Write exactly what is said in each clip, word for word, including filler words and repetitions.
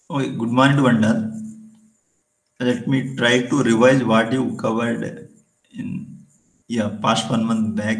Oh, good morning, Vandal. Let me try to revise what you covered in yeah past one month back.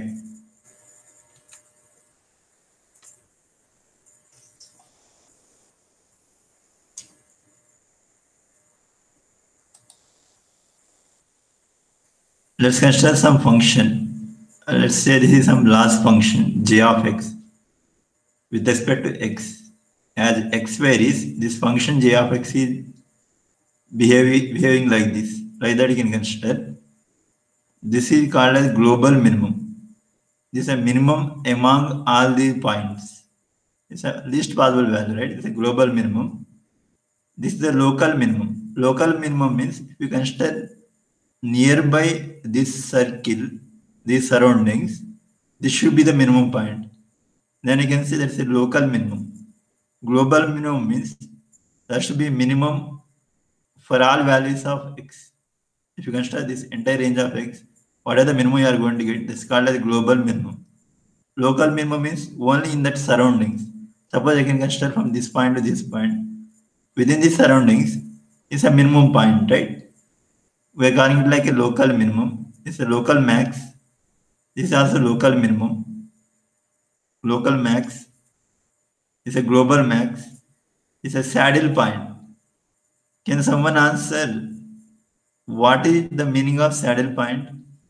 Let's consider some function. Uh, Let's say this is some large function g of x with respect to x. As x varies, this function g of x is behaving, behaving like this. Like that you can consider. This is called as global minimum. This is a minimum among all the points. It's a least possible value, right? It's a global minimum. This is the local minimum. Local minimum means if you consider nearby this circle, these surroundings, this should be the minimum point. Then you can see that's a local minimum. Global minimum means there should be minimum for all values of x. If you consider this entire range of x, what are the minimum you are going to get? This is called as global minimum. Local minimum means only in that surroundings. Suppose I can consider from this point to this point. Within these surroundings is a minimum point, right? We're calling it like a local minimum. It's a local max. This is also local minimum. Local max is a global max. It's a saddle point. Can someone answer what is the meaning of saddle point?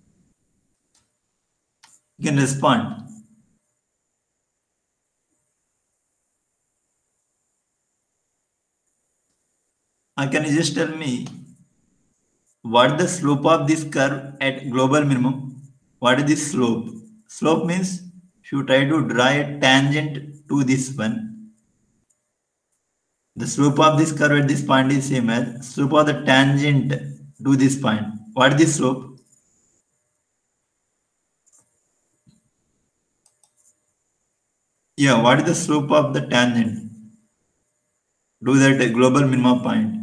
You can respond. Or can you just tell me what the slope of this curve at global minimum? What is this slope? Slope means if you try to draw a tangent to this one, the slope of this curve at this point is same as slope of the tangent to this point. What is this slope? Yeah, what is the slope of the tangent to that global minimum point?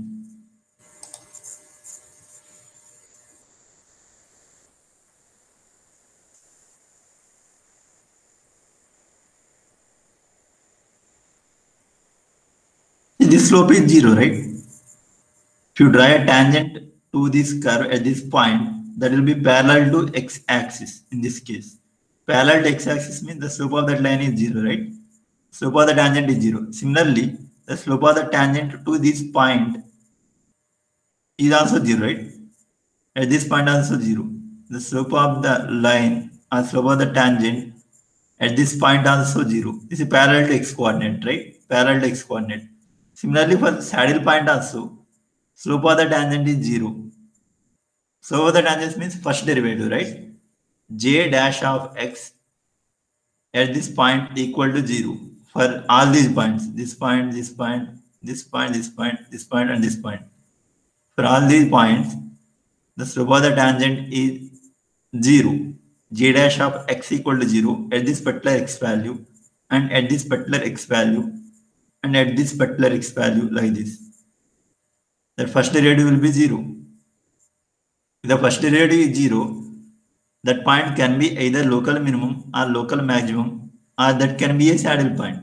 This slope is zero, right? If you draw a tangent to this curve at this point, that will be parallel to x-axis in this case. Parallel to x-axis means the slope of that line is zero, right? Slope of the tangent is zero. Similarly, the slope of the tangent to this point is also zero, right? At this point also zero. The slope of the line or slope of the tangent at this point also zero. This is parallel to x coordinate, right? Parallel to x coordinate. Similarly, for the saddle point also, slope of the tangent is zero. Slope of the tangent means first derivative, right? J dash of x at this point equal to zero for all these points. This point, this point, this point, this point, this point, and this point. For all these points, the slope of the tangent is zero. J dash of x equal to zero at this particular x value and at this particular x value and at this particular x value like this. The first derivative will be zero. If the first derivative is zero, that point can be either local minimum or local maximum, or that can be a saddle point.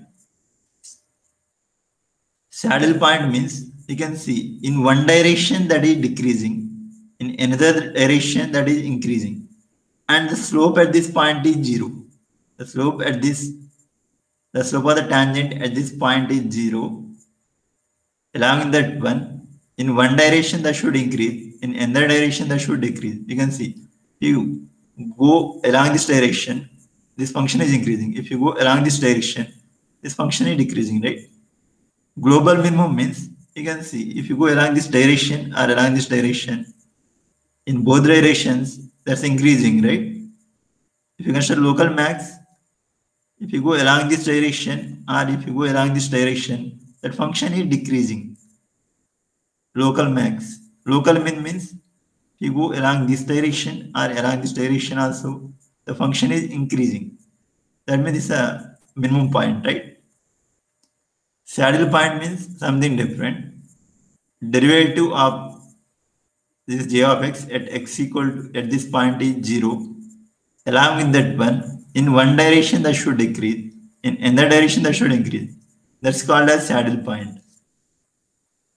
Saddle point means you can see in one direction that is decreasing, in another direction that is increasing, and the slope at this point is zero. The slope at this, the slope of the tangent at this point is zero. Along that one, in one direction that should increase, in another direction that should decrease. You can see, if you go along this direction, this function is increasing. If you go along this direction, this function is decreasing, right? Global minimum means you can see if you go along this direction or along this direction, in both directions, that's increasing, right? If you consider local max, if you go along this direction or if you go along this direction, that function is decreasing. Local max. Local min means if you go along this direction or along this direction also, the function is increasing. That means it's a minimum point, right? Saddle point means something different. Derivative of this j of x at x equal to at this point is zero. Along with that one, in one direction that should decrease, in another direction that should increase. That's called as saddle point.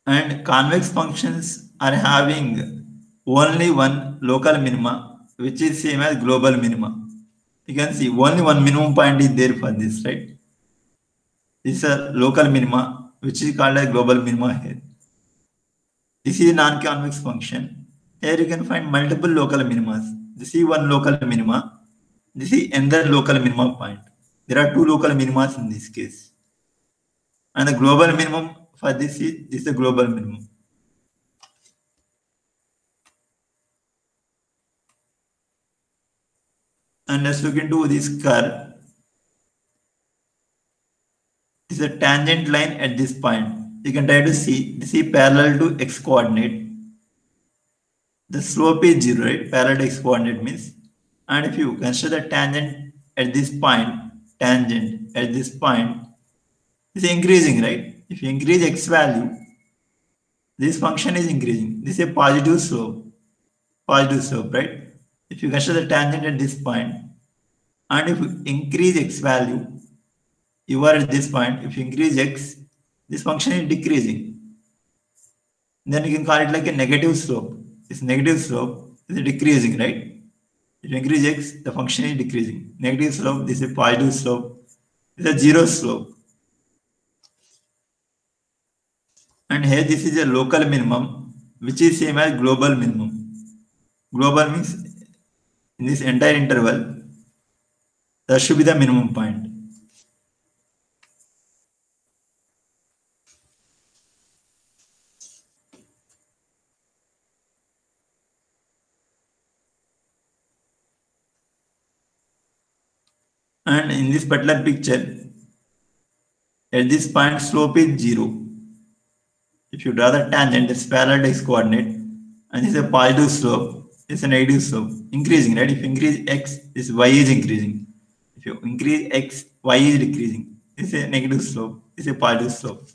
And convex functions are having only one local minima, which is same as global minima. You can see only one minimum point is there for this, right? This is a local minima, which is called a global minima here. This is a non-convex function. Here you can find multiple local minimas. This is one local minima. This is another local minima point. There are two local minimas in this case. And the global minimum for this is this is the global minimum. And let's look into this curve. This is a tangent line at this point. You can try to see this is parallel to x coordinate. The slope is zero, right? Parallel to x coordinate means. And if you consider the tangent at this point, tangent at this point is increasing, right? If you increase x value, this function is increasing. This is a positive slope, positive slope, right? If you consider the tangent at this point, and if you increase x value, you are at this point, if you increase x, this function is decreasing. Then you can call it like a negative slope. This negative slope is decreasing, right? If you increase x, the function is decreasing. Negative slope, this is a positive slope. This is a zero slope. And here this is a local minimum, which is same as global minimum. Global means in this entire interval, that should be the minimum point. And in this particular picture, at this point, slope is zero. If you draw the tangent, it's parallel to x coordinate, and this is a positive slope, it's a negative slope, increasing, right? If you increase x, this y is increasing. If you increase x, y is decreasing. This is a negative slope, this is a positive slope.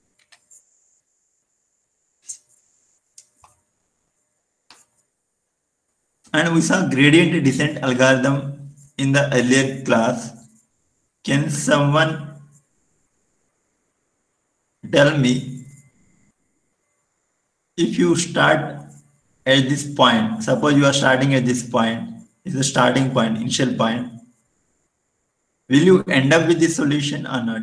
And we saw gradient descent algorithm in the earlier class. Can someone tell me, if you start at this point, suppose you are starting at this point, is the starting point, initial point, will you end up with this solution or not?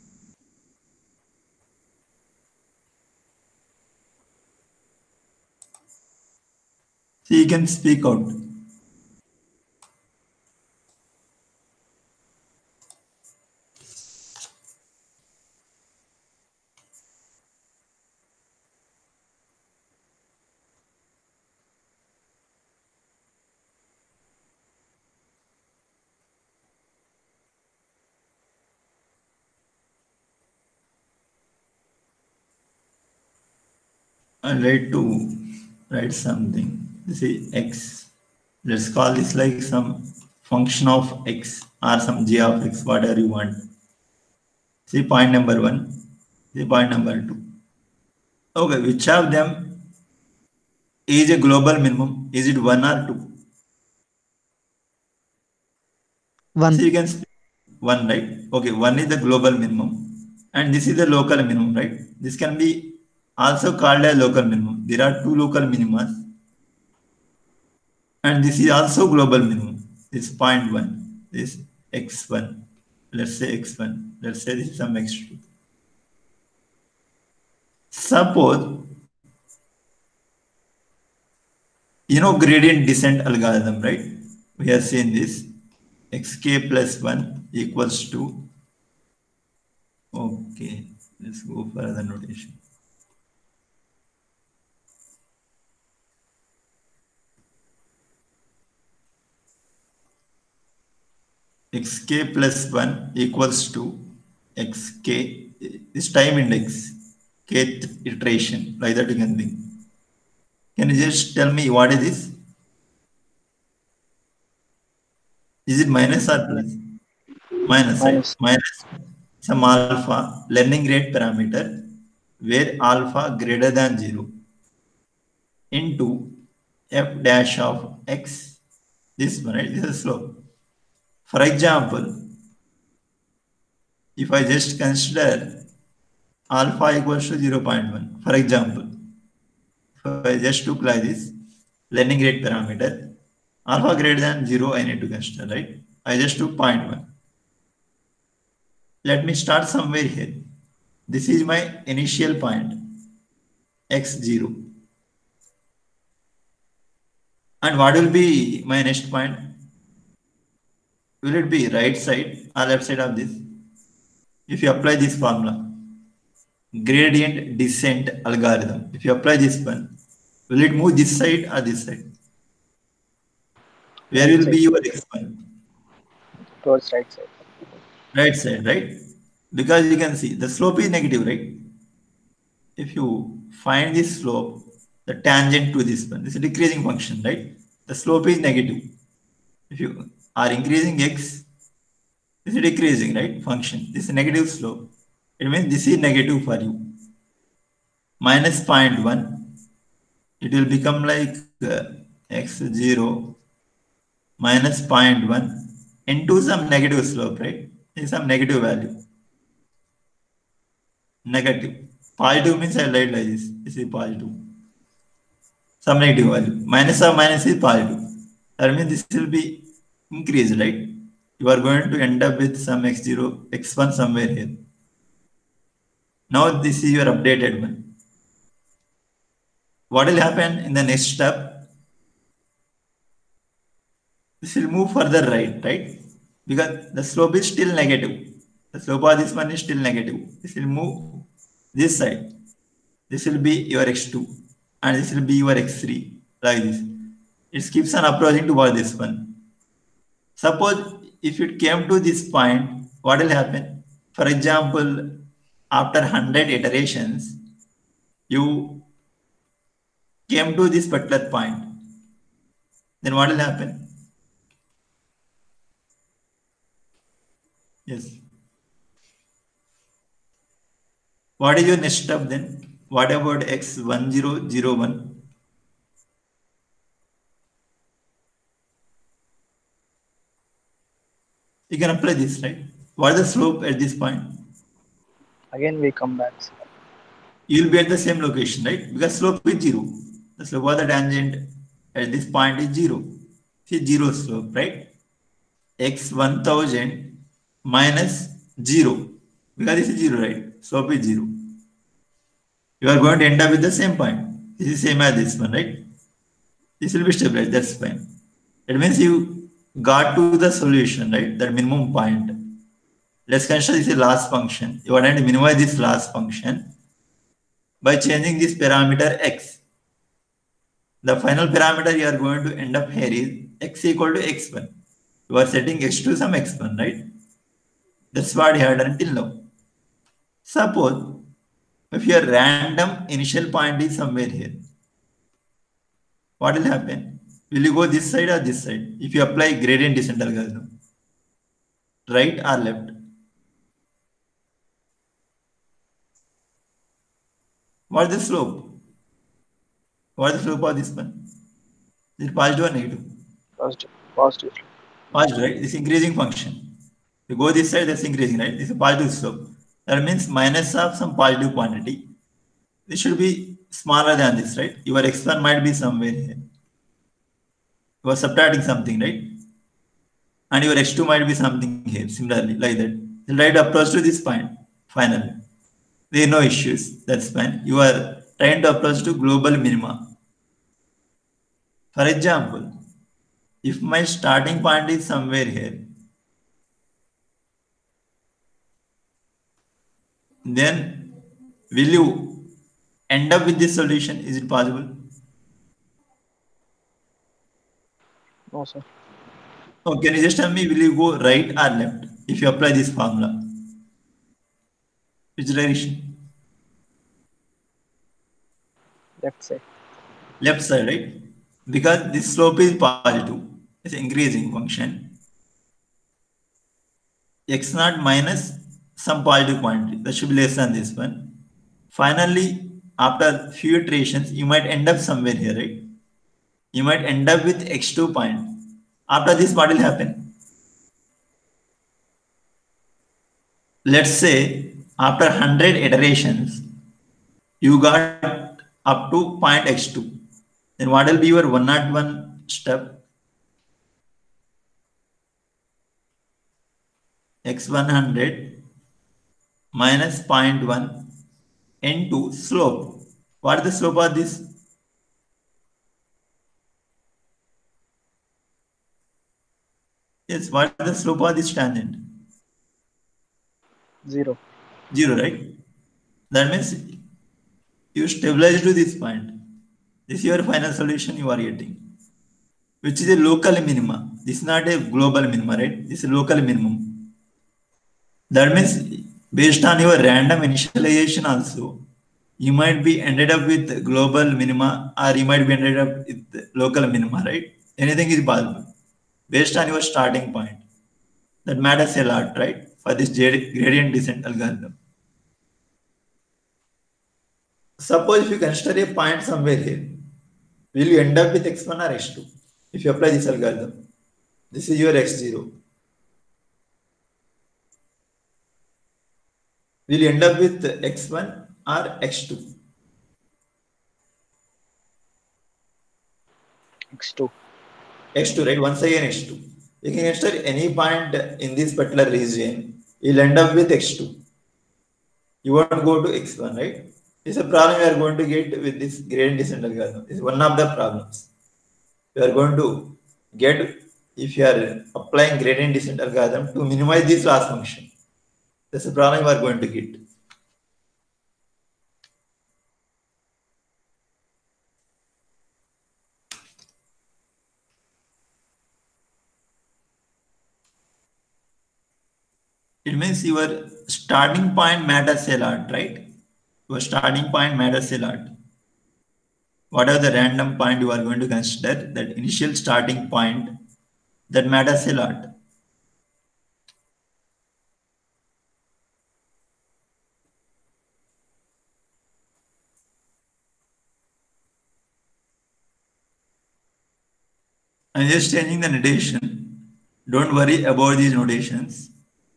So you can speak out. I like to write something. This is x. Let's call this like some function of x or some g of x, whatever you want. See point number one. See point number two. Okay, which of them is a global minimum? Is it one or two? One. So you can speak one, right? Okay, one is the global minimum, and this is the local minimum, right? This can be also called a local minimum. There are two local minimas, and this is also global minimum. This point one, this x one. Let's say x one. Let's say this is some x two. Suppose you know gradient descent algorithm, right? We have seen this xk plus one equals to. Okay, let's go for other notation. Xk plus one equals to xk is time index, kth iteration, like that you can think. Can you just tell me what is this? Is it minus or plus? Minus, right? Minus. Minus some alpha learning rate parameter where alpha greater than zero into f dash of x. This one, right? This is slope. For example, if I just consider alpha equals to zero point one. For example, if I just took like this learning rate parameter, alpha greater than zero, I need to consider, right? I just took zero point one. Let me start somewhere here. This is my initial point, x zero. And what will be my next point? Will it be right side or left side of this? If you apply this formula, gradient descent algorithm, if you apply this one, will it move this side or this side? Where will be your x one? Towards right side. Right side, right? Because you can see the slope is negative, right? If you find this slope, the tangent to this one, this is a decreasing function, right? The slope is negative. If you are increasing x, this is decreasing, right? Function. This is negative slope. It means this is negative for you. Minus zero point one, it will become like uh, x zero minus zero point one into some negative slope, right? Is some negative value. Negative. Positive means I write like this. This is positive. Some negative value. Minus or minus is positive. That means this will be increased, right? You are going to end up with some x zero, x one somewhere here. Now this is your updated one. What will happen in the next step? This will move further right, right? Because the slope is still negative. The slope of this one is still negative. This will move this side. This will be your x two and this will be your x three, like this. It keeps on approaching toward this one. Suppose if it came to this point, what will happen? For example, after one hundred iterations, you came to this particular point. Then what will happen? Yes. What is your next step then? What about x one zero zero one? You can apply this, right? What is the slope at this point? Again, we come back. You will be at the same location, right? Because slope is zero. The slope of the tangent at this point is zero. See, zero slope, right? X one thousand minus zero. Because this is zero, right? Slope is zero. You are going to end up with the same point. This is same as this one, right? This will be stabilized, that's fine. It means you got to the solution, right? That minimum point. Let's consider this is last function. You are going to minimize this last function by changing this parameter x. The final parameter you are going to end up here is x equal to x one. You are setting x to some x one, right? That's what you have done until now. Suppose if your random initial point is somewhere here, what will happen? Will you go this side or this side? If you apply gradient descent algorithm, right or left? What is the slope? What is the slope of this one? Is it positive or negative? Positive. Positive. Positive, right? This increasing function. You go this side, that's increasing, right? This is a positive slope. That means minus of some positive quantity. This should be smaller than this, right? Your x one might be somewhere here. You are subtracting something, right? And your x two might be something here, similarly, like that. The right approach to this point, finally. There are no issues, that's fine. You are trying to approach to global minima. For example, if my starting point is somewhere here, then will you end up with this solution? Is it possible? No, sir. Oh, can you just tell me, will you go right or left if you apply this formula? Which direction? Left side. Left side, right? Because this slope is positive. It's increasing function. X naught minus some positive quantity. That should be less than this one. Finally, after few iterations, you might end up somewhere here, right? You might end up with x two point. After this, what will happen? Let's say after one hundred iterations, you got up to point x two. Then what will be your one hundred one step? x one hundred minus zero point one into slope. What is the slope of this? Yes, what is the slope of this tangent? Zero. Zero, right? That means you stabilize to this point. This is your final solution you are getting, which is a local minima. This is not a global minima, right? This is a local minimum. That means based on your random initialization also, you might be ended up with global minima or you might be ended up with local minima, right? Anything is possible based on your starting point. That matters a lot, right? For this gradient descent algorithm. Suppose if you consider a point somewhere here, will you end up with x one or x two? If you apply this algorithm, this is your x zero. Will you end up with x one or x two? x two. x two, right? Once again x two. You can consider any point in this particular region, you'll end up with x two. You won't go to x one, right? This is a problem we are going to get with this gradient descent algorithm. This is one of the problems we are going to get if you are applying gradient descent algorithm to minimize this loss function. That's a problem we are going to get. It means your starting point matters a lot, right? Your starting point matters a lot. Whatever the random point you are going to consider, that initial starting point, that matters a lot. I'm just changing the notation. Don't worry about these notations.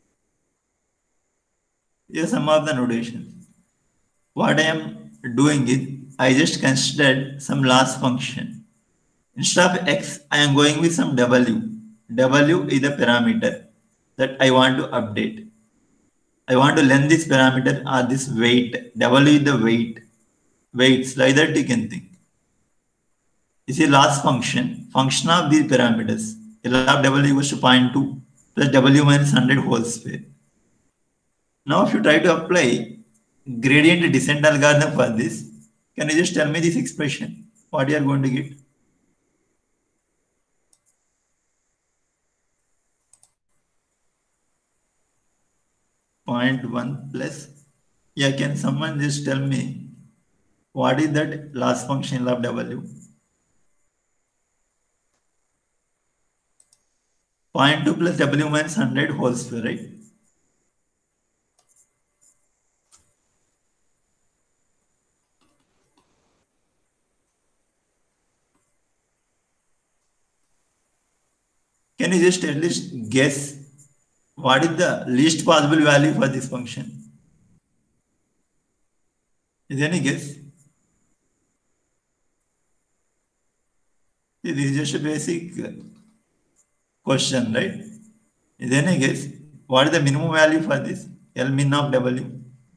Here are some of the notations. What I am doing is, I just considered some loss function. Instead of x, I am going with some w. W is the parameter that I want to update. I want to length this parameter or this weight. W is the weight. Weights, like that you can think. This is a loss function, function of these parameters. L of w equals to zero point two plus w minus one hundred whole square. Now, if you try to apply gradient descent algorithm for this, can you just tell me this expression? What you are going to get? zero point one plus. Yeah, can someone just tell me what is that loss function of w? zero point two plus w minus one hundred whole square, right? Can you just at least guess what is the least possible value for this function? Is there any guess? This is just a basic question, right? Is there any guess? What is the minimum value for this? L min of W.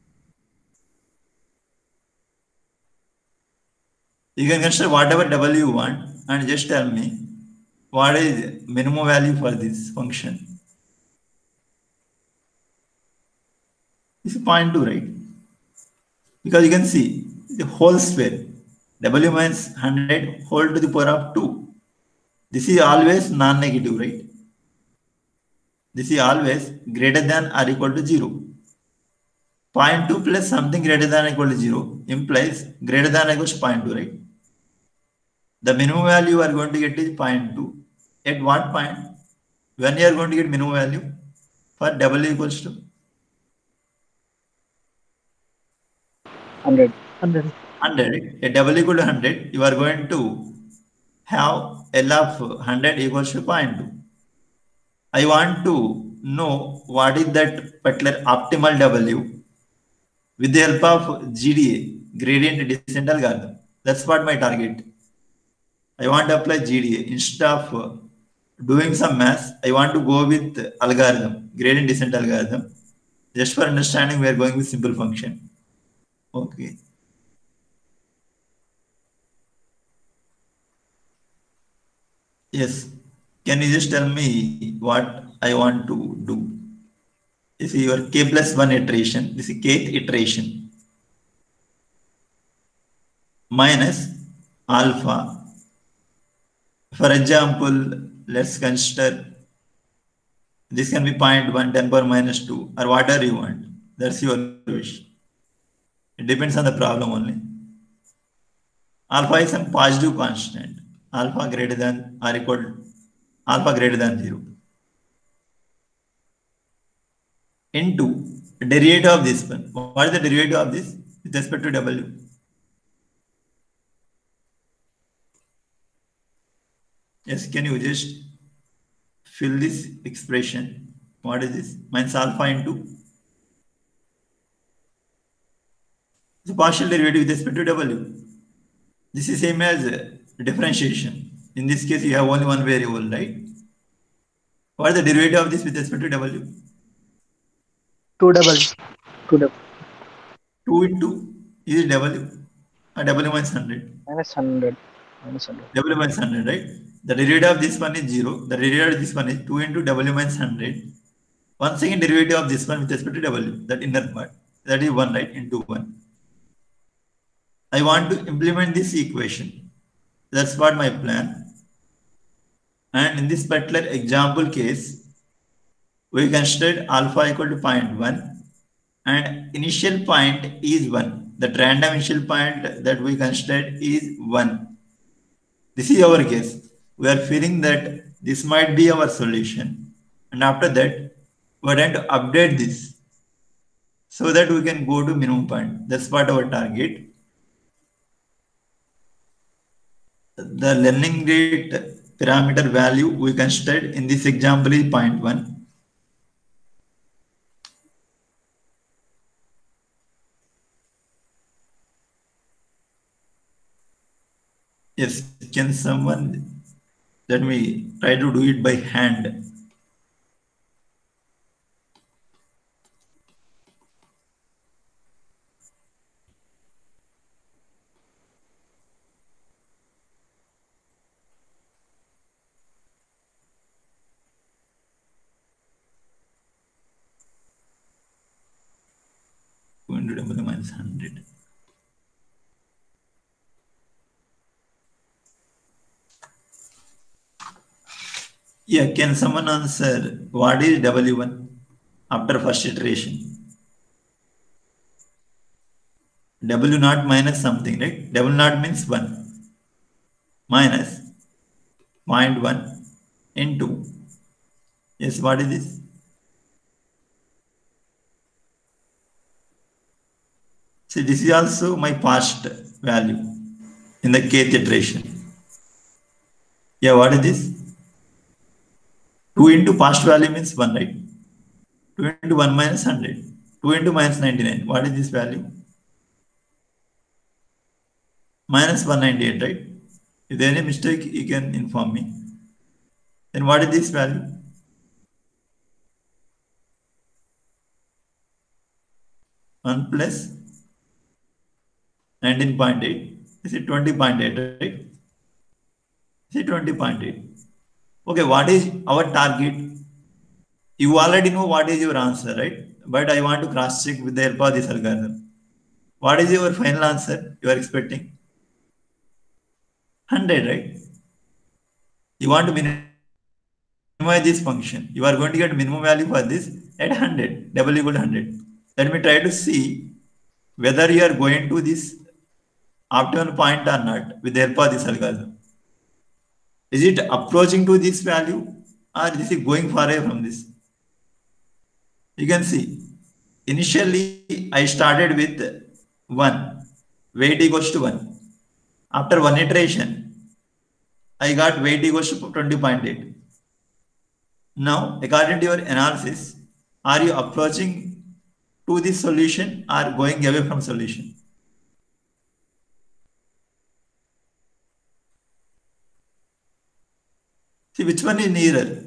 You can consider whatever W you want and just tell me what is minimum value for this function. It's zero point two, right? Because you can see the whole square. W minus one hundred whole to the power of two. This is always non-negative, right? This is always greater than or equal to zero. zero point two plus something greater than or equal to zero implies greater than or equal to zero point two, right? The minimum value you are going to get is zero point two. At what point? When you are going to get minimum value? For W equals to? one hundred. one hundred. one hundred. At W equal to one hundred, you are going to have L of one hundred equals to zero point two. I want to know what is that particular optimal W with the help of G D A, gradient descent algorithm. That's what my target. I want to apply G D A. Instead of uh, doing some math, I want to go with algorithm, gradient descent algorithm. Just for understanding, we are going with simple function. Okay. Yes. Can you just tell me what I want to do? This is your k plus one iteration. This is kth iteration minus alpha. For example, let's consider this can be zero point one, ten power minus two, or whatever you want. That's your wish. It depends on the problem only. Alpha is some positive constant. Alpha greater than or equal to alpha greater than zero. Into derivative of this one. What is the derivative of this with respect to W? Yes, can you just fill this expression? What is this? Minus alpha into the partial derivative with respect to W. This is same as differentiation. In this case, you have only one variable, right? What is the derivative of this with respect to W? two double. two double. two into is W. Or W minus one hundred. Minus one hundred. Minus one hundred. W minus one hundred, right? The derivative of this one is zero. The derivative of this one is two into W minus one hundred. One second derivative of this one with respect to W, that inner part. That is one, right? Into one. I want to implement this equation. That's what my plan. And in this particular example case, we considered alpha equal to zero point one and initial point is one. The random initial point that we considered is one. This is our case. We are feeling that this might be our solution. And after that, we are going to update this so that we can go to minimum point. That's what our target. The learning rate parameter value we considered in this example is zero point one. Yes, can someone let me try to do it by hand? two into W minus one hundred. Yeah, can someone answer what is W one after first iteration? W naught minus something, right? W naught means one minus zero point one into, yes, what is this? See, this is also my past value in the kth iteration. Yeah, what is this? two into past value means one, right? two into one minus one hundred. two into minus ninety-nine. What is this value? Minus one ninety-eight, right? If there is any mistake, you can inform me. Then what is this value? one plus nineteen point eight. Is it twenty point eight, right? Is it twenty point eight? Okay, what is our target? You already know what is your answer, right? But I want to cross check with the help of this algorithm. What is your final answer you are expecting? one hundred, right? You want to minimize this function. You are going to get minimum value for this at one hundred, double equal to one hundred. Let me try to see whether you are going to this optimum point or not with the help of this algorithm. Is it approaching to this value or is it going far away from this? You can see initially I started with one, weight equals to one. After one iteration, I got weight equals to twenty point eight. Now, according to your analysis, are you approaching to this solution or going away from solution? See, which one is nearer?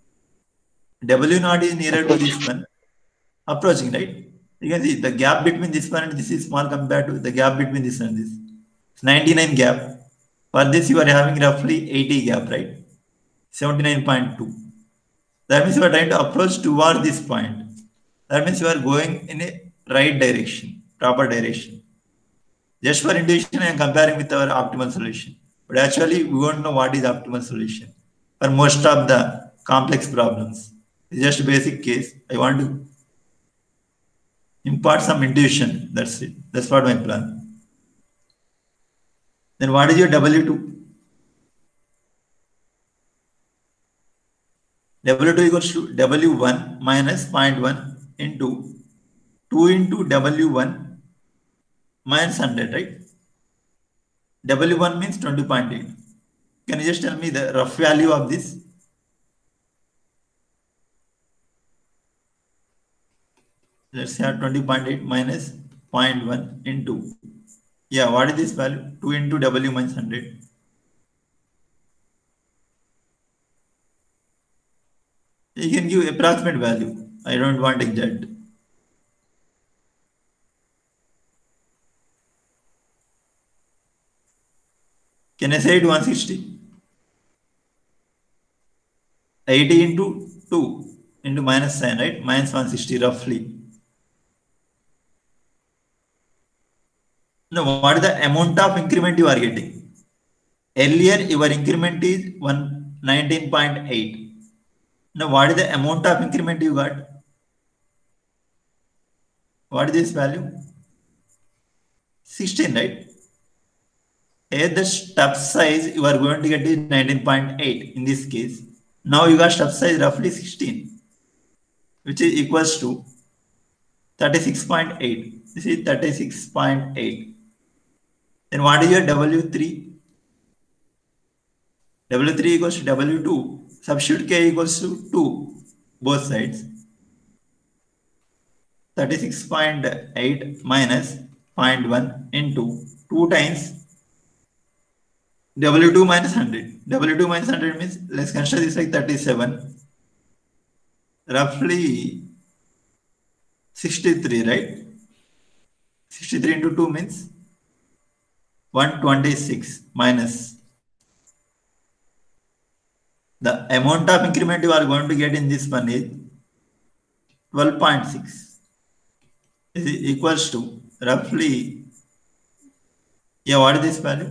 W naught is nearer to this one. Approaching, right? You can see the gap between this one and this is small compared to the gap between this and this. It's ninety-nine gap. For this, you are having roughly eighty gap, right? seventy-nine point two. That means you are trying to approach toward this point. That means you are going in a right direction, proper direction. Just for intuition, I am comparing with our optimal solution. But actually, we won't know what is optimal solution for most of the complex problems. It's just a basic case. I want to impart some intuition. That's it. That's what my plan. Then what is your W two? W two equals to W one minus zero point one into two into W one minus one hundred, right? W one means twenty point eight. Can you just tell me the rough value of this? Let's have twenty point eight minus zero point one into, yeah, what is this value? two into W minus one hundred. You can give approximate value. I don't want exact. Can I say it one sixty? eighty into two into minus sign, right? Minus one sixty roughly. Now, what is the amount of increment you are getting? Earlier, your increment is nineteen point eight. Now, what is the amount of increment you got? What is this value? sixteen, right? Here the step size you are going to get is nineteen point eight in this case. Now you got step size roughly sixteen, which is equals to thirty-six point eight. This is thirty-six point eight. Then what is your W three? W three equals to W two. Substitute K equals to two, both sides. thirty-six point eight minus zero point one into two times W two minus one hundred. W two minus one hundred means, let's consider this like thirty-seven. Roughly sixty-three, right? sixty-three into two means one hundred twenty-six minus the amount of increment you are going to get in this one is twelve point six. Is equals to roughly, yeah, what is this value?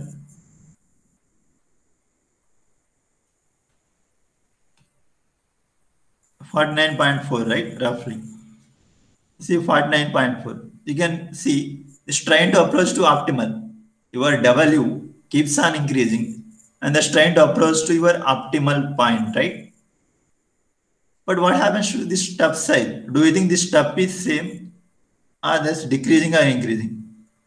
forty-nine point four, right? Roughly. See, forty-nine point four. You can see it's trying to approach to optimal. Your W keeps on increasing and that's trying to approach to your optimal point, right? But what happens to this step size? Do you think this step is same or that's decreasing or increasing?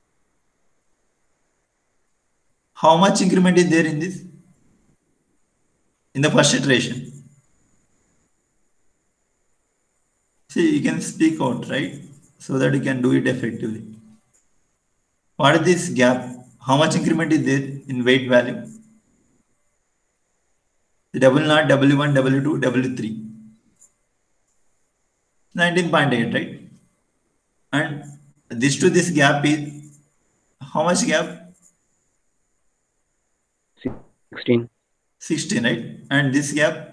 How much increment is there in this? In the first iteration? See, you can speak out, right? So that you can do it effectively. What is this gap? How much increment is there in weight value? The W naught, W one, W two, W three. nineteen point eight, right? And this to this gap is how much gap? sixteen. sixteen, right? And this gap?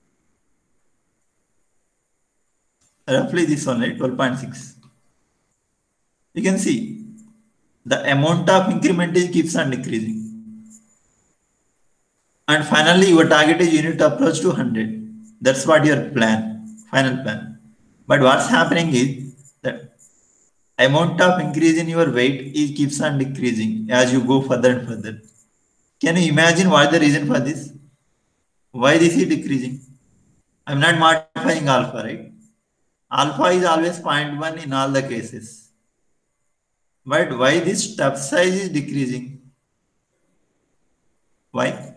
Roughly this one, right? twelve point six. You can see the amount of increment keeps on decreasing. And finally, your target is you need to approach to one hundred. That's what your plan, final plan. But what's happening is that amount of increase in your weight is keeps on decreasing as you go further and further. Can you imagine what the reason for this? Why this is decreasing? I'm not modifying alpha, right? Alpha is always zero point one in all the cases. But why this step size is decreasing? Why?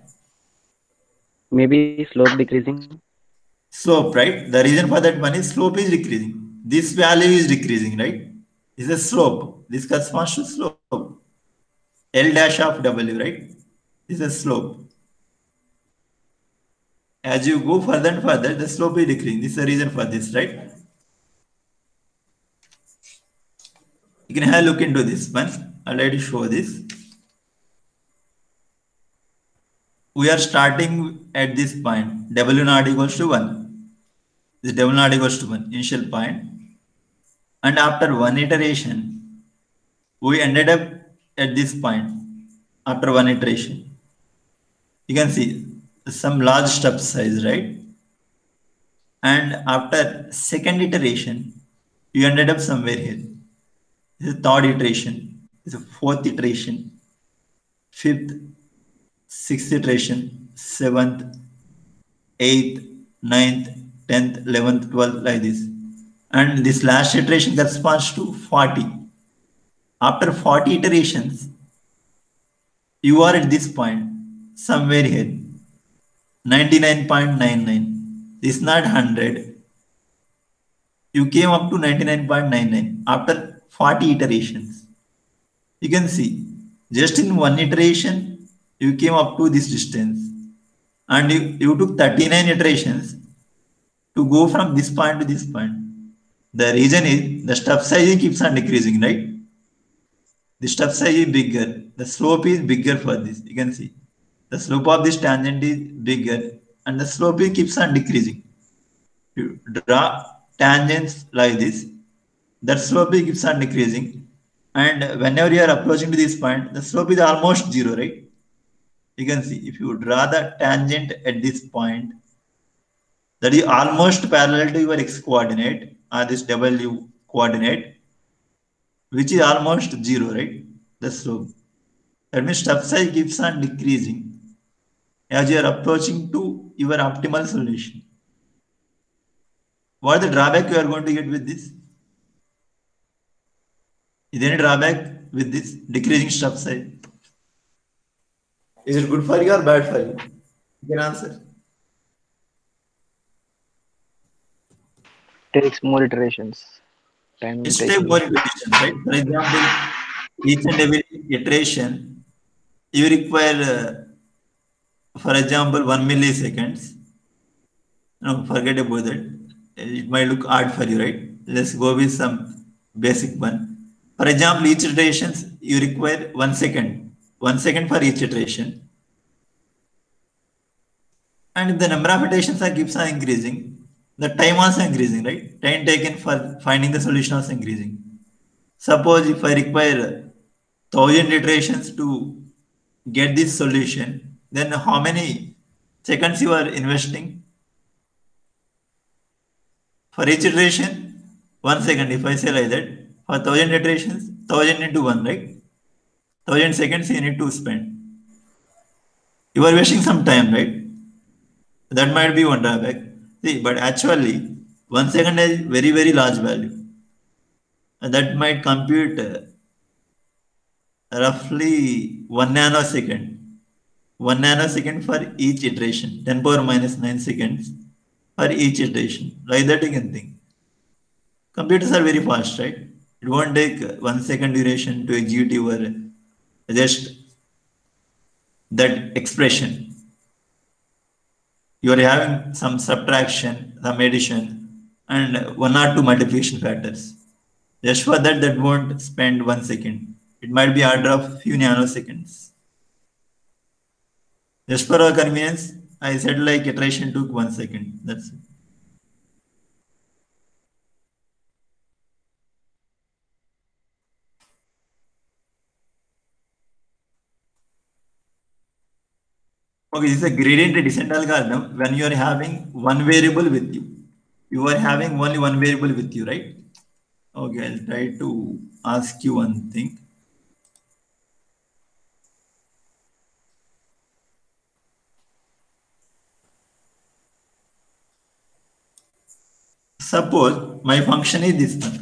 Maybe slope decreasing. Slope, right? The reason for that one is slope is decreasing. this value is decreasing, right? Is a slope. This corresponds to slope. L dash of W, right? This is a slope. As you go further and further, the slope is decreasing. This is the reason for this, right? You can have a look into this one. I'll let you show this. We are starting at this point, W naught equals to one. This W naught equals to one, initial point. And after one iteration, we ended up at this point after one iteration. You can see some large step size, right? And after second iteration, you ended up somewhere here. This is third iteration, this is fourth iteration, fifth, sixth iteration, seventh, eighth, ninth, tenth, eleventh, twelfth, like this. And this last iteration corresponds to forty. After forty iterations, you are at this point, somewhere here, ninety-nine point nine nine. This is not one hundred. You came up to ninety-nine point nine nine after forty iterations. You can see, just in one iteration, you came up to this distance. And you, you took thirty-nine iterations to go from this point to this point. The reason is the step size keeps on decreasing, right? The step size is bigger. The slope is bigger for this. You can see the slope of this tangent is bigger and the slope keeps on decreasing. You draw tangents like this, that slope keeps on decreasing. And whenever you are approaching to this point, the slope is almost zero, right? You can see if you draw the tangent at this point, that is almost parallel to your x coordinate or this W coordinate, which is almost zero, right? The slope. That means step size keeps on decreasing as you are approaching to your optimal solution. What is the drawback you are going to get with this? Is there any drawback with this decreasing step size? Is it good for you or bad for you? You can answer. Takes more iterations. Time It's taking. take more iterations, right? For example, each and every iteration, you require, uh, for example, one milliseconds. No, forget about that. It might look odd for you, right? Let's go with some basic one. For example, each iterations, you require one second. One second for each iteration. And if the number of iterations are keeps on increasing, the time also increasing, right? Time taken for finding the solution also increasing. Suppose if I require thousand iterations to get this solution, then how many seconds you are investing? For each iteration, one second. If I say like that, for thousand iterations, thousand into one, right? Thousand seconds you need to spend. You are wasting some time, right? That might be one drawback. See, but actually, one second is very, very large value. And that might compute uh, roughly one nanosecond. One nanosecond for each iteration. ten power minus nine seconds for each iteration. Like that you can think. Computers are very fast, right? It won't take one second duration to execute your just that expression. You are having some subtraction, some addition, and one or two multiplication factors. Just for that, that won't spend one second. It might be order of few nanoseconds. Just for our convenience, I said like iteration took one second. That's it. Okay, this is a gradient descent algorithm when you are having one variable with you. You are having only one variable with you, right? Okay, I'll try to ask you one thing. Suppose my function is this one.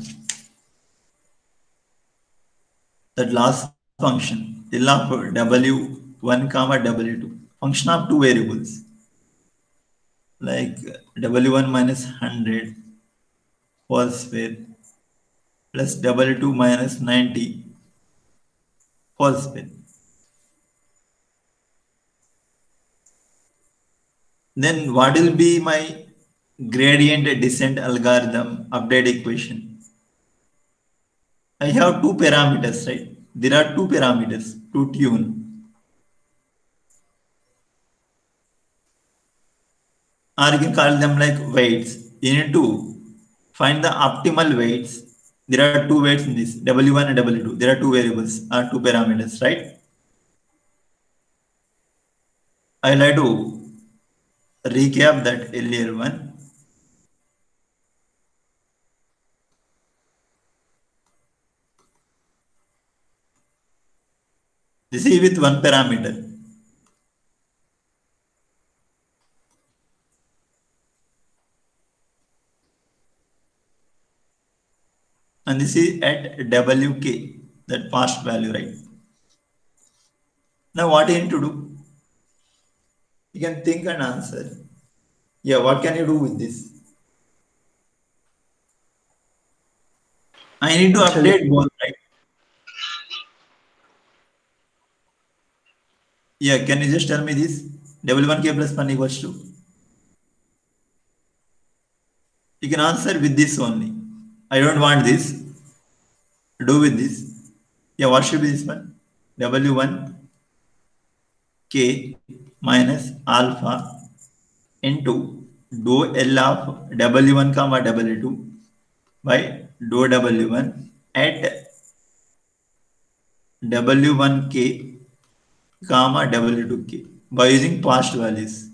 That last function, L of W one comma W two. Function of two variables like W one minus one hundred whole square plus W two minus ninety whole square. Then what will be my gradient descent algorithm update equation? I have two parameters, right? There are two parameters to tune. Or you can call them like weights. You need to find the optimal weights. There are two weights in this, W one and W two. There are two variables, or two parameters, right? I'll like to recap that earlier one. This is with one parameter. And this is at W K, that past value, right? Now what you need to do? You can think and answer. Yeah, what can you do with this? I need to Actually, update both, right? Yeah, can you just tell me this? W one K plus one equals to? You can answer with this only. I don't want this. Do with this. Yeah, what should be this one? W one K minus alpha into dou L of W one comma W two by dou W one at W one K comma W two K by using past values.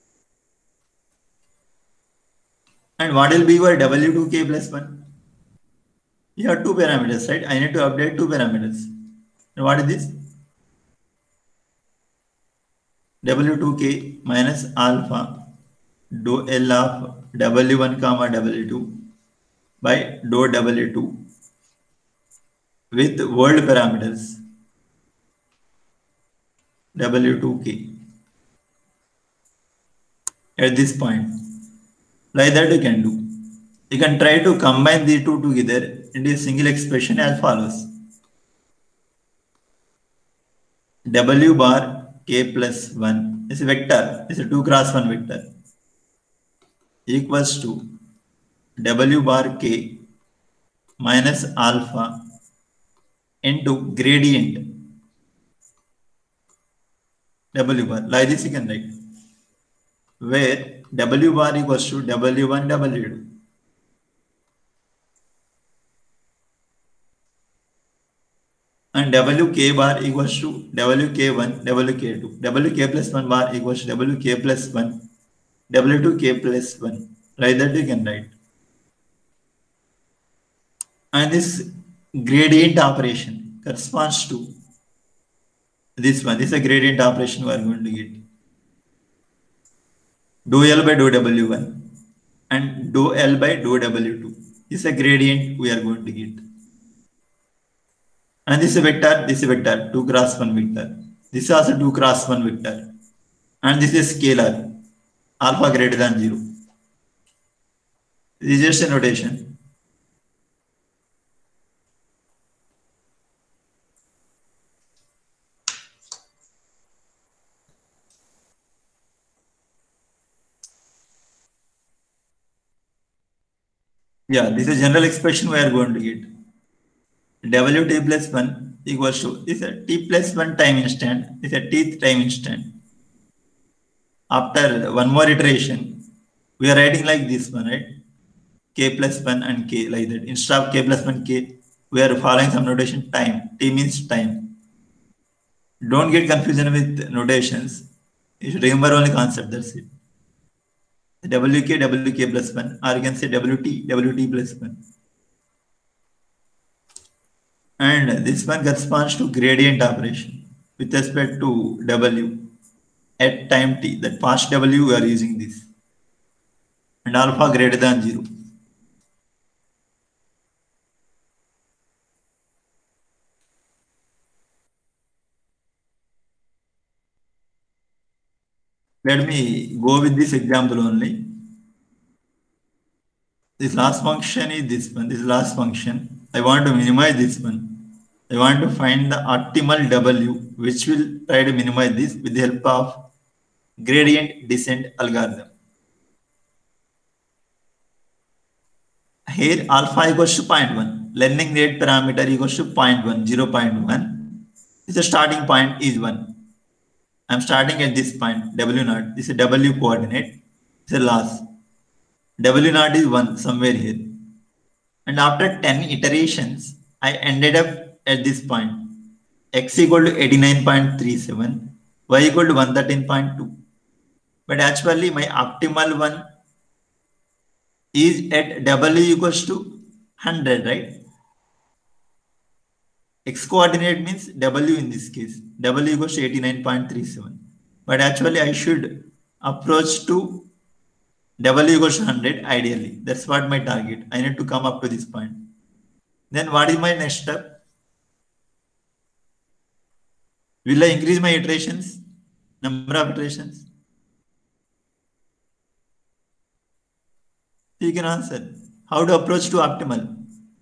And what will be your W two K plus one? You have two parameters, right? I need to update two parameters. And what is this? W two K minus alpha dou L of W one comma W two by dou W two with world parameters W two K at this point. Like that you can do. You can try to combine the two together into a single expression as follows. W bar K plus one is a vector, is a two cross one vector equals to W bar K minus alpha into gradient W bar. Like this you can write, where W bar equals to W one W two. And W K bar equals to W K one W K two. W K plus one bar equals to W K plus one W two K plus one. Like that you can write. And this gradient operation corresponds to this one. This is a gradient operation we are going to get. Dou L by dou W one and dou L by dou W two. This is a gradient we are going to get. And this is a vector, this is a vector, two cross one vector. This is also two cross one vector. And this is scalar, alpha greater than zero. This is just a notation. Yeah, this is a general expression we are going to get. W t plus one equals to, this is a t plus one time instant, this is a tth time instant. After one more iteration, we are writing like this one, right? K plus one and K, like that. Instead of K plus one K, we are following some notation time. T means time. Don't get confusion with notations. You should remember only concept, that's it. W K, W K plus one, or you can say W T, W T plus one. And this one corresponds to gradient operation with respect to W at time t. That past W we are using this. And alpha greater than zero. Let me go with this example only. this last function is this one, this last function. I want to minimize this one. I want to find the optimal W, which will try to minimize this with the help of gradient descent algorithm. Here alpha equals to zero point one. Learning rate parameter equals to zero point one, zero point one. The starting point is one. I'm starting at this point, W naught. This is a W coordinate. It's a loss. W naught is one somewhere here. And after ten iterations, I ended up at this point. X equal to eighty-nine point three seven, Y equal to one thirteen point two. But actually my optimal one is at W equals to one hundred, right? X coordinate means W in this case. W equals to eighty-nine point three seven. But actually I should approach to W equals to one hundred ideally. That's what my target. I need to come up to this point. Then what is my next step? Will I increase my iterations? Number of iterations? You can answer. How to approach to optimal?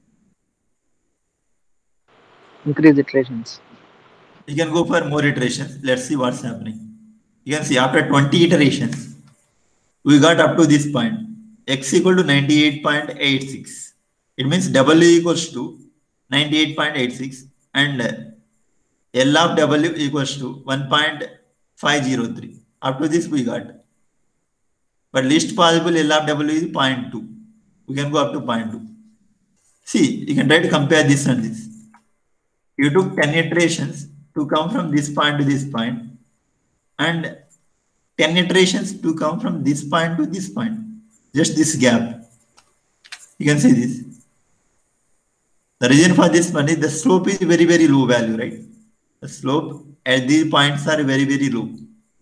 Increase iterations. You can go for more iterations. Let's see what's happening. You can see after twenty iterations, we got up to this point. X equal to ninety-eight point eight six. It means W equals to ninety-eight point eight six and L of W equals to one point five zero three. Up to this we got. But least possible L of W is zero point two. We can go up to zero point two. See, you can try to compare this and this. You took ten iterations to come from this point to this point and ten iterations to come from this point to this point. Just this gap. You can see this. The reason for this one is the slope is very, very low value, right? The slope at these points are very, very low.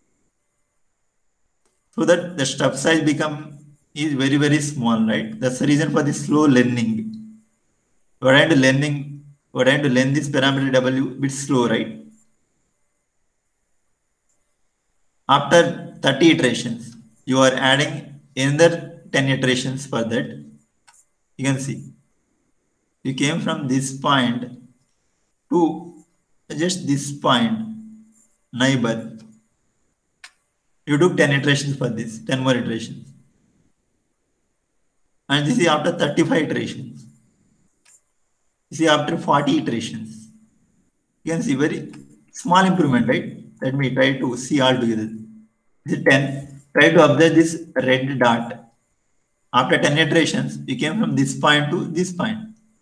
So that the step size become is very, very small, right? That's the reason for the slow learning. We're trying to learning, we're trying to learn this parameter W a bit slow, right? After thirty iterations, you are adding another ten iterations for that. You can see. You came from this point to just this point, neighbor. You took ten iterations for this, ten more iterations. And this is after thirty-five iterations. This is after forty iterations. You can see very small improvement, right? Let me try to see all together. This is ten. Try to observe this red dot. After ten iterations, you came from this point to this point.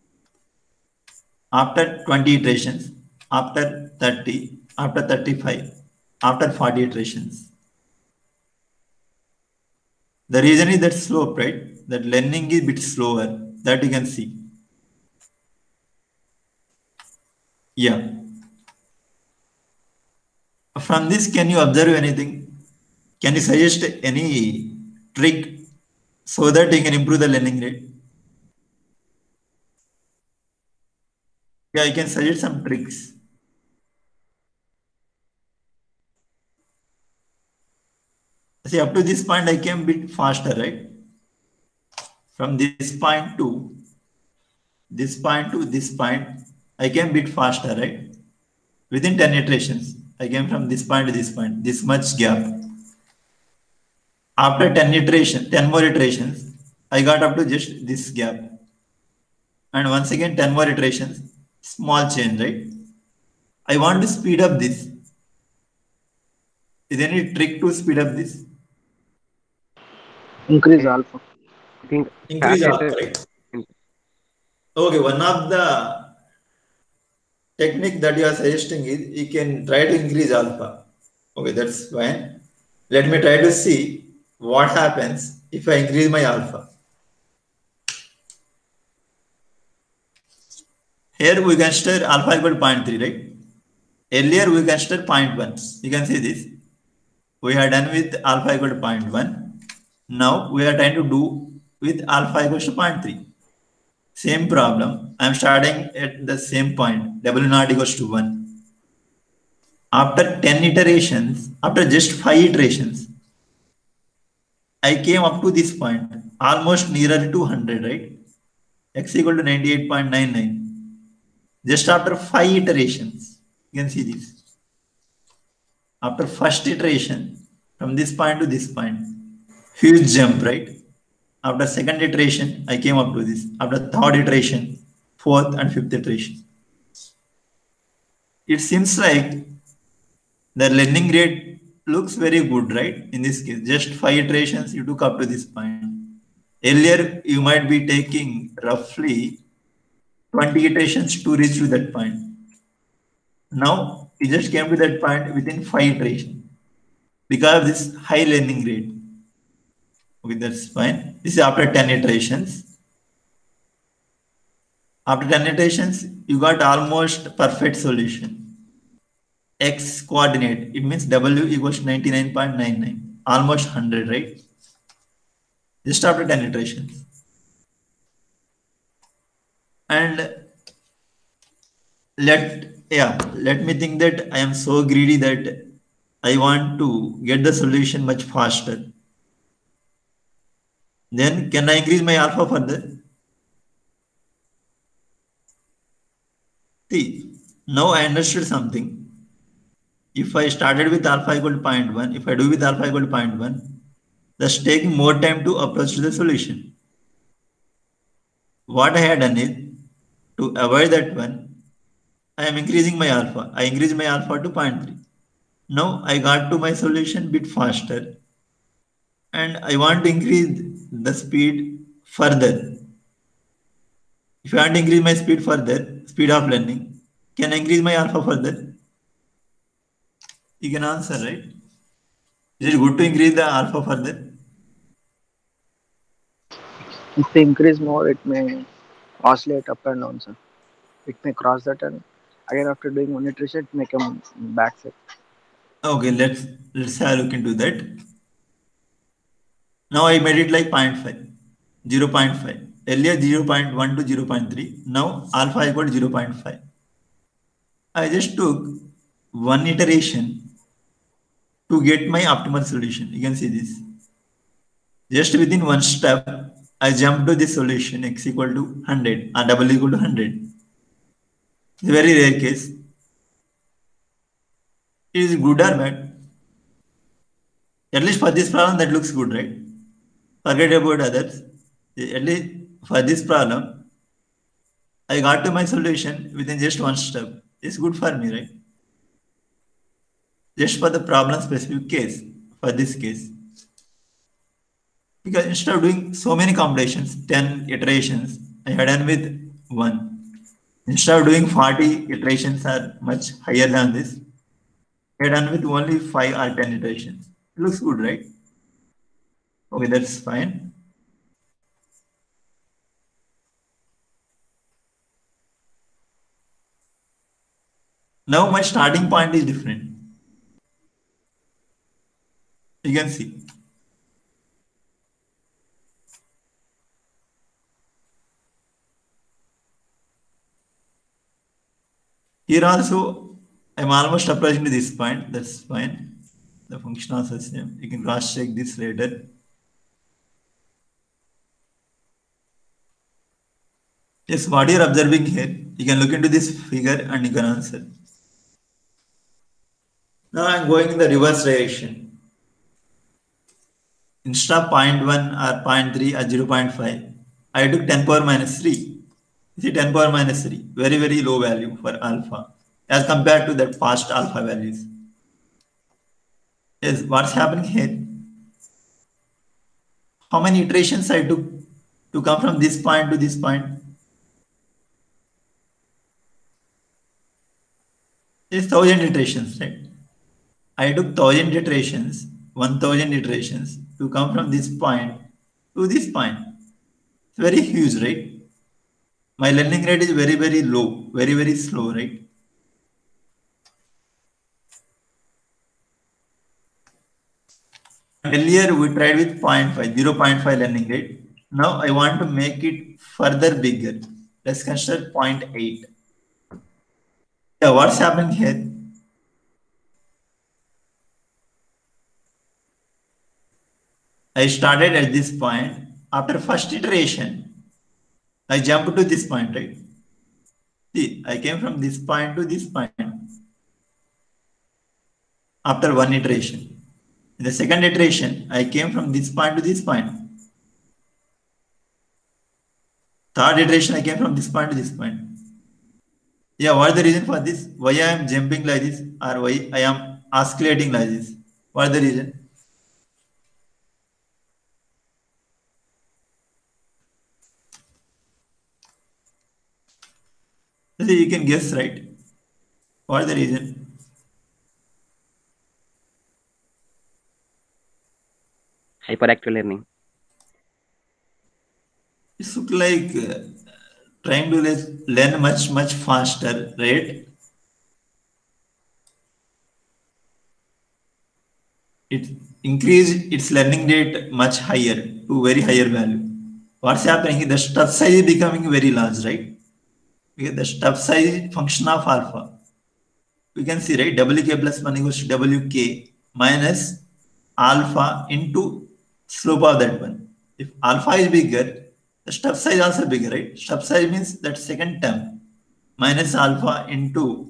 After twenty iterations, after thirty, after thirty-five, after forty iterations. The reason is that slope, right? That learning is a bit slower. That you can see. Yeah. From this, can you observe anything? Can you suggest any trick so that you can improve the learning rate? Yeah, you can suggest some tricks. See, up to this point, I came a bit faster, right? From this point to this point to this point, I came a bit faster, right? Within ten iterations, I came from this point to this point, this much gap. After ten iterations, ten more iterations, I got up to just this gap. And once again, ten more iterations, small change, right? I want to speed up this. Is there any trick to speed up this? Increase alpha. I think Increase tap alpha, it, right? Okay, one of the technique that you are suggesting is you can try to increase alpha. Okay, that's fine. Let me try to see what happens if I increase my alpha. Here we consider alpha equal to zero point three, right? Earlier we consider zero point one. You can see this. We are done with alpha equal to zero point one. Now we are trying to do with alpha equals to zero point three. Same problem. I am starting at the same point. W naught equals to one. After ten iterations, after just five iterations, I came up to this point. almost nearer to one hundred, right? X equal to ninety-eight point nine nine. Just after five iterations, you can see this. After first iteration, from this point to this point, huge jump, right? After second iteration, I came up to this. After third iteration, fourth and fifth iteration. It seems like the learning rate looks very good, right? In this case, just five iterations you took up to this point. Earlier, you might be taking roughly twenty iterations to reach to that point. Now, you just came to that point within five iterations because of this high learning rate. Okay, that's fine. This is after ten iterations. After ten iterations, you got almost perfect solution. X coordinate, it means W equals ninety-nine point nine nine, almost one hundred, right? Just after ten iterations. And let, yeah, let me think that I am so greedy that I want to get the solution much faster. Then can I increase my alpha further? See, now I understood something. If I started with alpha equal to zero point one, if I do with alpha equal to zero point one, that's taking more time to approach to the solution. What I had done is, to avoid that one, I am increasing my alpha. I increase my alpha to zero point three. Now I got to my solution bit faster. And I want to increase the speed further. If I want to increase my speed further, speed of learning, can I increase my alpha further? You can answer, right? Is it good to increase the alpha further? If they increase more, it may oscillate up and down, sir. It may cross that, and again after doing one iteration, it may come back, sir. Okay, let's let's have a look into that. Now I made it like zero point five, zero point five. Earlier zero point one to zero point three. Now alpha equal to zero point five. I just took one iteration to get my optimal solution. You can see this. Just within one step, I jump to this solution x equal to one hundred or double equal to one hundred. It's a very rare case. It is good or bad? At least for this problem, that looks good, right? Forget about others. At least for this problem, I got to my solution within just one step. It's good for me, right? Just for the problem specific case, for this case. Because instead of doing so many combinations, ten iterations, I had done with one. Instead of doing forty iterations are much higher than this, I had done with only five or ten iterations. It looks good, right? Okay, that's fine. Now my starting point is different. You can see. Here also, I'm almost approaching to this point. That's fine. The functional system. You can cross check this later. Yes, what you're observing here, you can look into this figure and you can answer. Now I'm going in the reverse direction. Instead of zero point one or zero point three or zero point five, I took ten power minus three. You see ten power minus three, very, very low value for alpha as compared to that past alpha values. Yes, what's happening here? How many iterations I took to come from this point to this point? It's thousand iterations, right? I took thousand iterations, one thousand iterations to come from this point to this point. It's very huge, right? My learning rate is very, very low, very, very slow, right? Earlier we tried with zero point five, zero point five learning rate. Now I want to make it further bigger. Let's consider zero point eight. Yeah, what's happening here? I started at this point. after first iteration, I jump to this point, right? See, I came from this point to this point after one iteration. In the second iteration, I came from this point to this point. Third iteration, I came from this point to this point. Yeah, what is the reason for this? Why I am jumping like this, or why I am oscillating like this? What is the reason? You can guess, right? What is the reason? Hyperactive learning. It looks like uh, trying to learn much, much faster, right? It increased its learning rate much higher to very higher value. What's happening? The step size is becoming very large, right? Because the step size function of alpha. We can see, right? W k plus one equals to W k minus alpha into slope of that one. If alpha is bigger, the step size is also bigger, right? Step size means that second term minus alpha into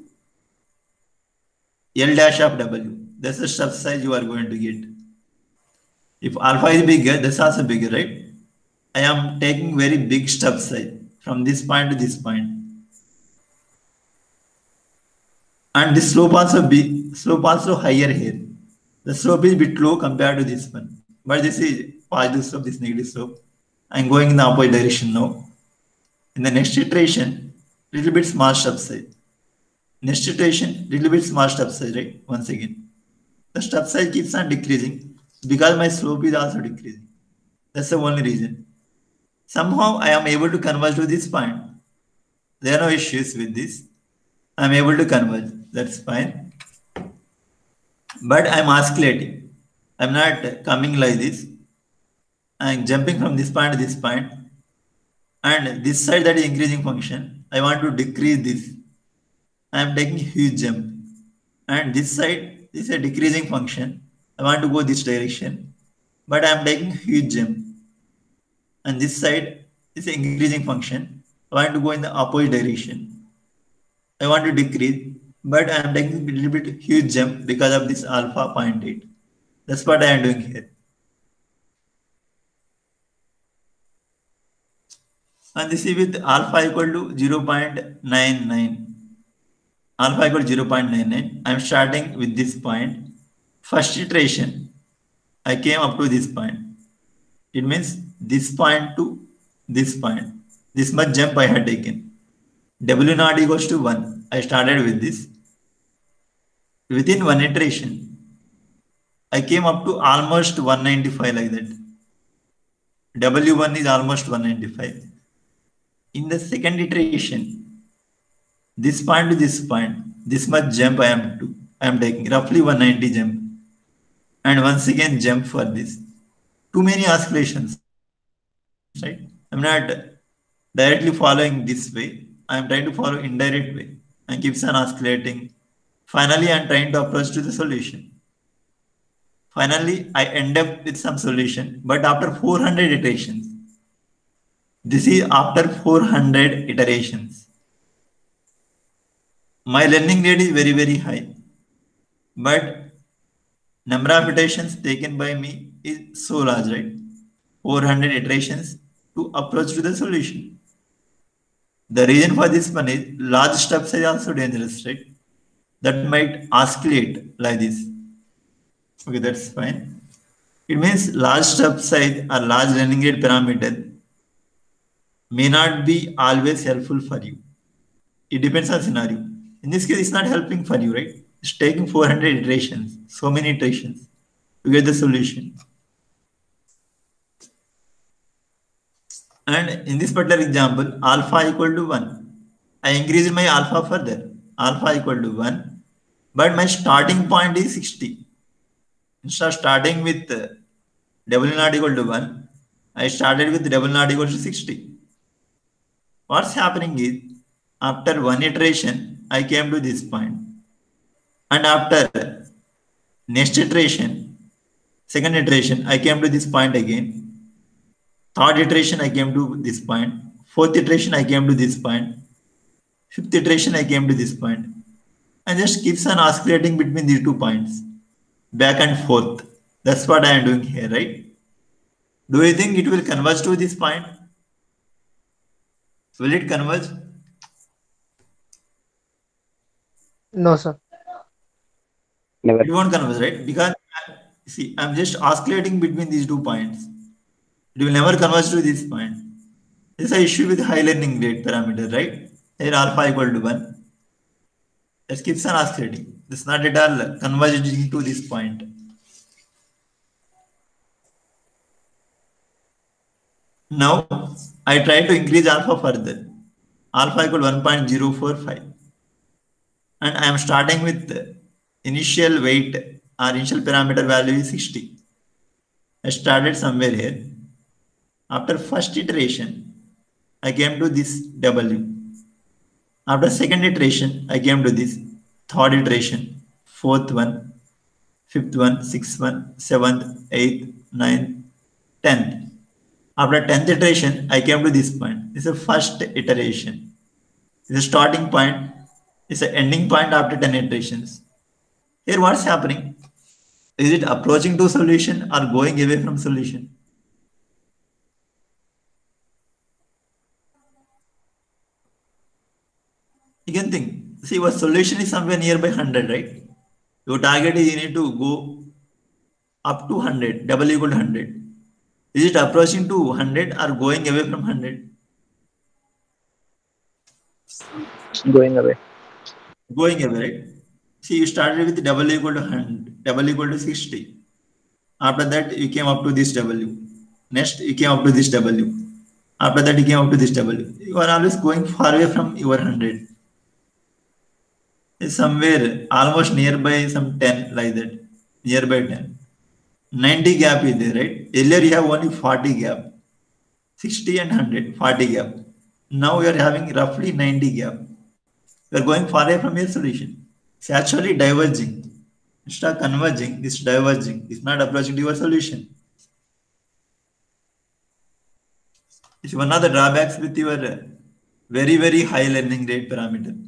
L dash of W. That's the step size you are going to get. If alpha is bigger, that's also bigger, right? I am taking very big step size from this point to this point. And this slope also be slope also higher here. The slope is a bit low compared to this one. But this is positive slope, this negative slope. I'm going in the opposite direction now. In the next iteration, little bit small step size. Next iteration, little bit small step size, right? Once again. The step size keeps on decreasing because my slope is also decreasing. That's the only reason. Somehow I am able to converge to this point. There are no issues with this. I'm able to converge. That's fine. But I'm oscillating. I'm not coming like this. I'm jumping from this point to this point. And this side, that is increasing function, I want to decrease this. I'm taking huge jump. And this side is a decreasing function. I want to go this direction. But I'm taking huge jump. And this side is an increasing function. I want to go in the opposite direction. I want to decrease, but I am taking a little bit huge jump because of this alpha zero point eight. That's what I am doing here. And this is with alpha equal to zero point nine nine. Alpha equal to zero point nine nine. I am starting with this point. First iteration, I came up to this point. It means this point to this point. This much jump I had taken. W naught equals to one. I started with this. Within one iteration, I came up to almost one ninety-five like that. W one is almost one ninety-five. In the second iteration, this point to this point, this much jump I am to, I am taking roughly one ninety jump. And once again jump for this. Too many oscillations, right? I'm not directly following this way. I'm trying to follow indirect way and keeps on oscillating. Finally, I'm trying to approach to the solution. Finally, I end up with some solution, but after four hundred iterations. This is after four hundred iterations. My learning rate is very, very high, but number of iterations taken by me is so large, right? four hundred iterations to approach to the solution. The reason for this one is large step size also dangerous, right? That might oscillate like this. Okay, that's fine. It means large step size or large learning rate parameter may not be always helpful for you. It depends on scenario. In this case, it's not helping for you, right? It's taking four hundred iterations, so many iterations to get the solution. And in this particular example, alpha equal to one. I increase my alpha further. Alpha equal to one. But my starting point is sixty. Instead of starting with uh, W naught equal to one, I started with W naught equal to sixty. What's happening is, after one iteration, I came to this point. And after next iteration, second iteration, I came to this point again. Third iteration, I came to this point. Fourth iteration, I came to this point. Fifth iteration, I came to this point. And just keeps on oscillating between these two points, back and forth. That's what I am doing here, right? Do you think it will converge to this point? Will it converge? No, sir. Never. It won't converge, right? Because, see, I'm just oscillating between these two points. It will never converge to this point. This is an issue with high learning rate parameter, right? Here alpha equal to one. It keeps on oscillating. This is not at all converging to this point. Now, I try to increase alpha further. Alpha equal one point zero four five. And I am starting with initial weight or initial parameter value is sixty. I started somewhere here. After first iteration, I came to this W. After second iteration, I came to this. Third iteration, fourth one, fifth one, sixth one, seventh, eighth, ninth, tenth. After tenth iteration, I came to this point. This is the first iteration. This is a starting point. It's an ending point after ten iterations. Here, what's happening? Is it approaching to solution or going away from solution? You can think, see, your solution is somewhere nearby one hundred, right? Your target is you need to go up to one hundred, double equal to one hundred. Is it approaching to one hundred or going away from one hundred? Going away. Going away, right? See, you started with double equal to one hundred, double equal to sixty. After that, you came up to this W. Next, you came up to this W. After that, you came up to this W. You are always going far away from your one hundred. It's somewhere almost nearby some ten, like that. Nearby ten. ninety gap is there, right? Earlier you have only forty gap. sixty and one hundred, forty gap. Now you are having roughly ninety gap. You are going far away from your solution. It's actually diverging. Instead of converging, it's diverging. It's not approaching to your solution. It's one of the drawbacks with your very, very high learning rate parameter.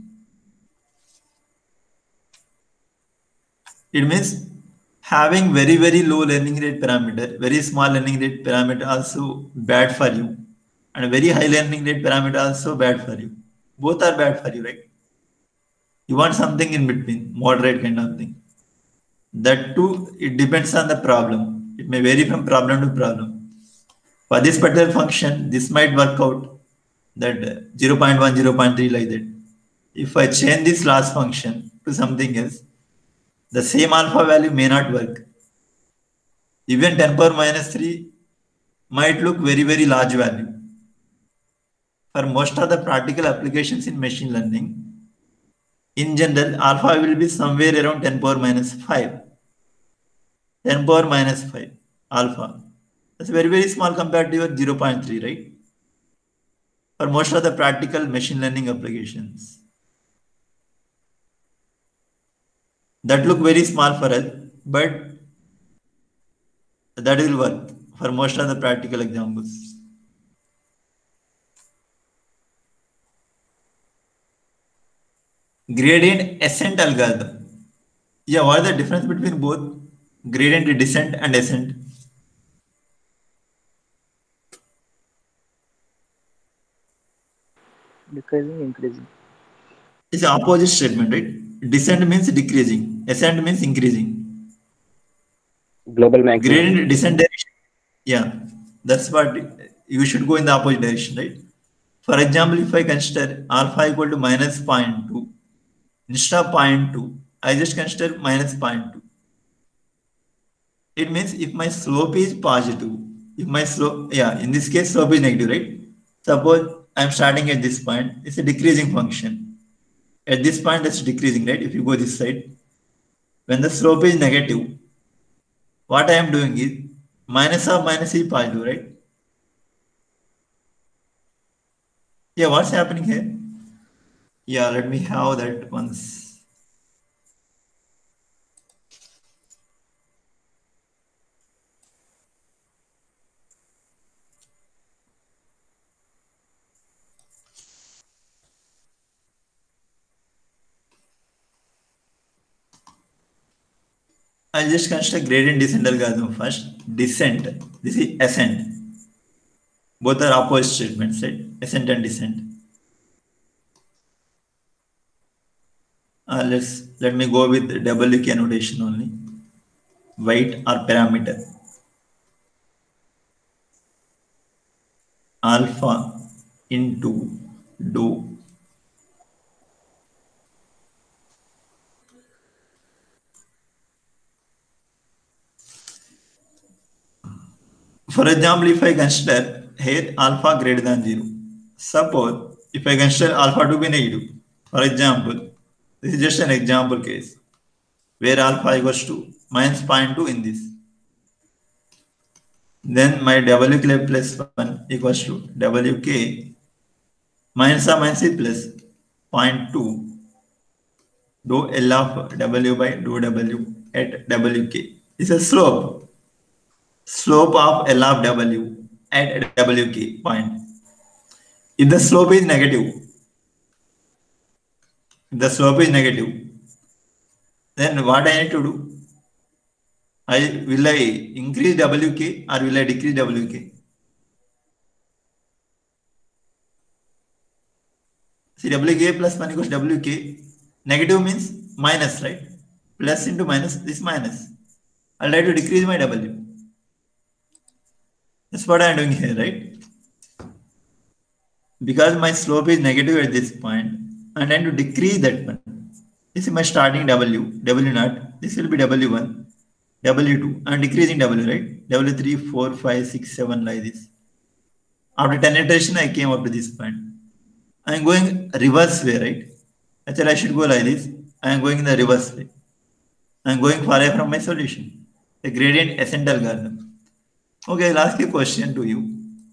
It means having very, very low learning rate parameter, very small learning rate parameter also bad for you. And very high learning rate parameter also bad for you. Both are bad for you, right? You want something in between, moderate kind of thing. That too, it depends on the problem. It may vary from problem to problem. For this particular function, this might work out that zero point one, zero point three like that. If I change this last function to something else, the same alpha value may not work. Even ten power minus three might look very, very large value. For most of the practical applications in machine learning, in general, alpha will be somewhere around ten power minus five. ten power minus five, alpha. That's very, very small compared to your zero point three, right? For most of the practical machine learning applications. That look very small for us, but that will work for most of the practical examples. Gradient ascent algorithm. Yeah, what is the difference between both gradient descent and ascent? Decreasing, increasing. It's the opposite statement, right? Descent means decreasing, ascent means increasing. Global maximum. Gradient descent direction. Yeah, that's what you should go in the opposite direction, right? For example, if I consider alpha equal to minus zero point two, instead of zero point two, I just consider minus zero point two. It means if my slope is positive, if my slope, yeah, in this case, slope is negative, right? Suppose I'm starting at this point, it's a decreasing function. At this point, it's decreasing, right? If you go this side, when the slope is negative, what I am doing is minus of minus is positive, right? Yeah, what's happening here? Yeah, let me have that once. I'll just consider gradient descent algorithm first. Descent. This is ascent. Both are opposite statements, right? Ascent and descent. Uh, let's let me go with W K notation only. Weight or parameter. Alpha into dou. For example, if I consider here alpha greater than zero, suppose if I consider alpha to be negative, for example, this is just an example case where alpha equals to minus zero point two in this. Then my W K plus one equals to W K minus or minus is plus zero point two dou L of W by dou W at W K. This is a slope. Slope of L of W at W K point. If the slope is negative, if the slope is negative, then what I need to do? I will I increase W K or will I decrease W K? See, W K plus one equals W K. Negative means minus, right? Plus into minus, this minus. I'll try to decrease my W. That's what I'm doing here, right? Because my slope is negative at this point, and I'm to decrease that one. This is my starting W, W naught. This will be W one, W two. I'm decreasing W, right? W three, four, five, six, seven, like this. After ten iteration, I came up to this point. I'm going reverse way, right? Actually, I should go like this. I'm going in the reverse way. I'm going far away from my solution. The gradient ascent algorithm. Okay, I'll ask a question to you.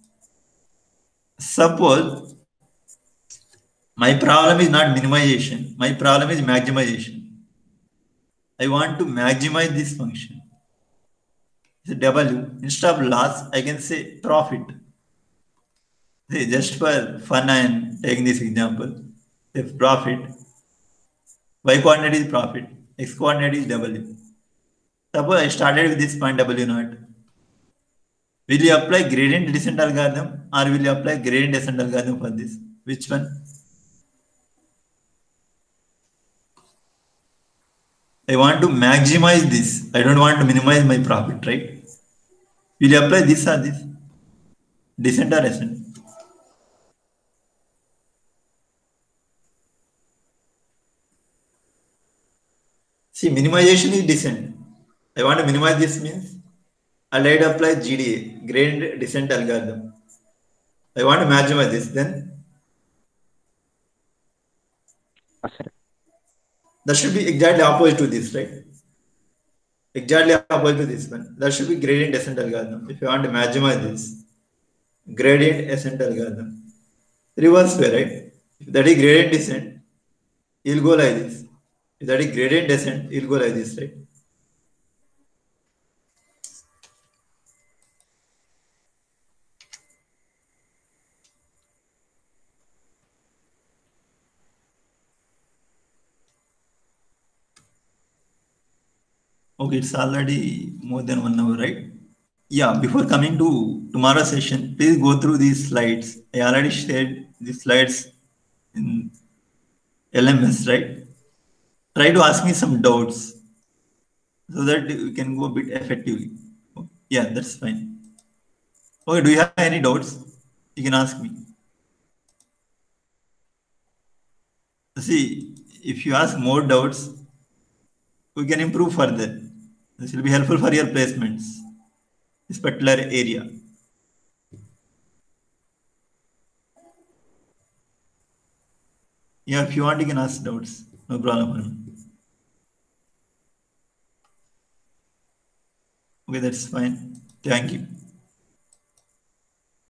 Suppose my problem is not minimization. My problem is maximization. I want to maximize this function. The W, instead of loss, I can say profit. See, just for fun, I am taking this example. If profit, y coordinate is profit, x coordinate is W. Suppose I started with this point W naught. Will you apply gradient descent algorithm or will you apply gradient descent algorithm for this? Which one? I want to maximize this. I don't want to minimize my profit, right? Will you apply this or this? Descent or ascent? See, minimization is descent. I want to minimize this means I'll try to apply G D A, gradient descent algorithm. I want to maximize this, then that should be exactly opposite to this, right? Exactly opposite to this one. That should be gradient descent algorithm. If you want to maximize this, gradient ascent algorithm. Reverse way, right? If that is gradient descent, you'll go like this. If that is gradient descent, you'll go like this, right? Okay, it's already more than one hour, right? Yeah, before coming to tomorrow's session, please go through these slides. I already shared these slides in L M S, right? Try to ask me some doubts so that we can go a bit effectively. Yeah, that's fine. Okay, do you have any doubts? You can ask me. See, if you ask more doubts, we can improve further. This will be helpful for your placements, this particular area. Yeah, if you want, you can ask doubts. No problem for me. Okay, that's fine. Thank you.